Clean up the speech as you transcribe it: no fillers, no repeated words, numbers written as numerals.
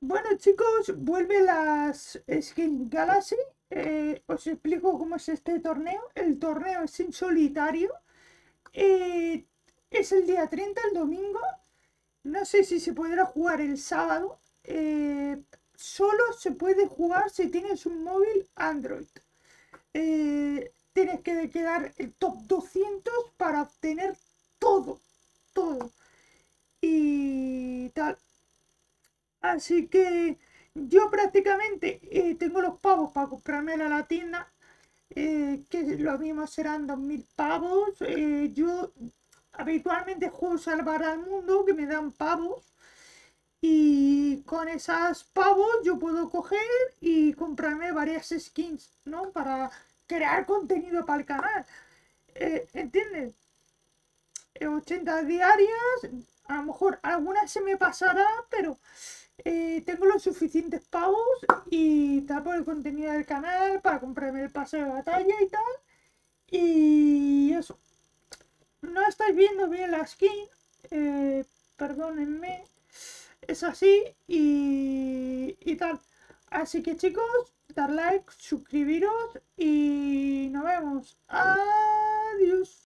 Bueno, chicos, vuelve las Skin Galaxy. Os explico cómo es este torneo. El torneo es en solitario. eh, es el día 30, el domingo. No sé si se podrá jugar el sábado. Solo se puede jugar si tienes un móvil Android. Tienes que quedar el top 200 para obtener todo, todo. Y tal. Así que yo prácticamente tengo los pavos para comprarme a la tienda, que lo mismo serán 2000 pavos. Yo habitualmente juego Salvar al Mundo, que me dan pavos. Y con esas pavos yo puedo coger y comprarme varias skins, ¿no? Para crear contenido para el canal. ¿Entiendes? 80 diarias, a lo mejor algunas se me pasará, pero tengo los suficientes pavos y tal por el contenido del canal para comprarme el pase de batalla y tal. Y eso. No estáis viendo bien la skin, perdónenme. Es así y tal. Así que chicos, dar like, suscribiros y nos vemos. Adiós.